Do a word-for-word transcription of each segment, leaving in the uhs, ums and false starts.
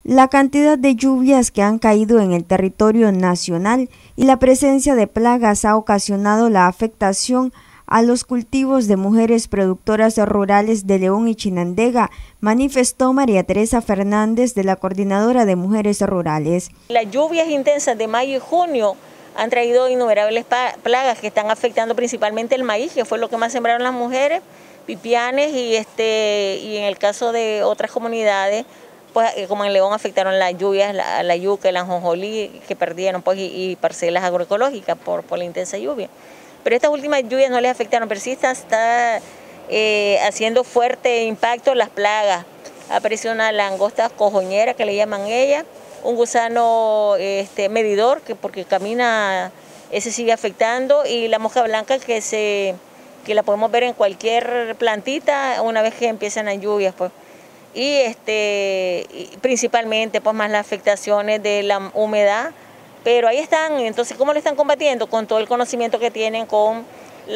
La cantidad de lluvias que han caído en el territorio nacional y la presencia de plagas ha ocasionado la afectación a los cultivos de mujeres productoras rurales de León y Chinandega, manifestó María Teresa Fernández de la Coordinadora de Mujeres Rurales. Las lluvias intensas de mayo y junio han traído innumerables plagas que están afectando principalmente el maíz, que fue lo que más sembraron las mujeres, pipianes y, este, y en el caso de otras comunidades, pues como en León afectaron las lluvias, la, la yuca, el ajonjolí, que perdieron pues, y, y parcelas agroecológicas por, por la intensa lluvia. Pero estas últimas lluvias no les afectaron, pero sí está, está eh, haciendo fuerte impacto las plagas. Apareció una langosta cojoñera, que le llaman ella, un gusano este, medidor, que porque camina, ese sigue afectando, y la mosca blanca que, se, que la podemos ver en cualquier plantita una vez que empiezan las lluvias. Pues. Y este, principalmente pues más las afectaciones de la humedad, pero ahí están. Entonces, ¿cómo lo están combatiendo? Con todo el conocimiento que tienen, con los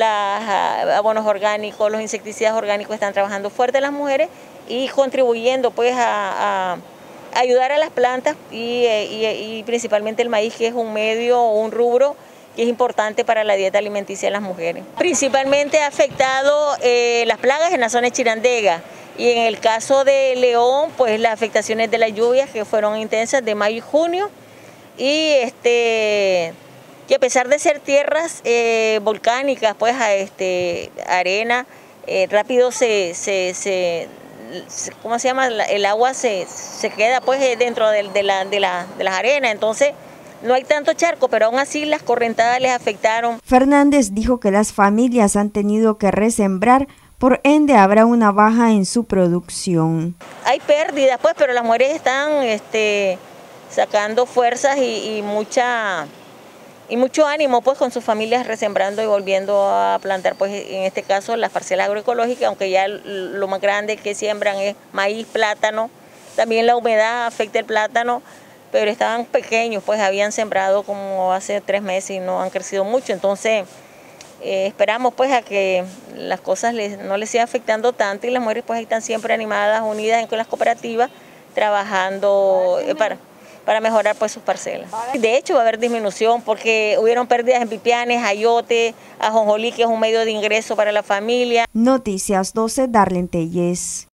abonos orgánicos, los insecticidas orgánicos, están trabajando fuerte las mujeres y contribuyendo pues a, a ayudar a las plantas y, y, y principalmente el maíz, que es un medio, un rubro que es importante para la dieta alimenticia de las mujeres. Principalmente ha afectado eh, las plagas en la zona de Chinandega. Y en el caso de León, pues las afectaciones de las lluvias que fueron intensas de mayo y junio, y este, que a pesar de ser tierras eh, volcánicas, pues a este, arena, eh, rápido se, se, se, ¿cómo se llama? El agua se, se queda pues dentro de, de, la, de, la, de las arenas, entonces no hay tanto charco, pero aún así las correntadas les afectaron. Fernández dijo que las familias han tenido que resembrar, por ende habrá una baja en su producción. Hay pérdidas pues, pero las mujeres están este, sacando fuerzas y, y, mucha, y mucho ánimo pues con sus familias resembrando y volviendo a plantar, pues en este caso las parcelas agroecológicas, aunque ya lo más grande que siembran es maíz, plátano, también la humedad afecta el plátano, pero estaban pequeños, pues habían sembrado como hace tres meses y no han crecido mucho, entonces Eh, esperamos pues a que las cosas les, no les sigan afectando tanto y las mujeres pues están siempre animadas, unidas con las cooperativas, trabajando eh, para, para mejorar pues sus parcelas. De hecho va a haber disminución porque hubieron pérdidas en pipianes, ayote, ajonjolí, que es un medio de ingreso para la familia. Noticias doce, Darlene Telles.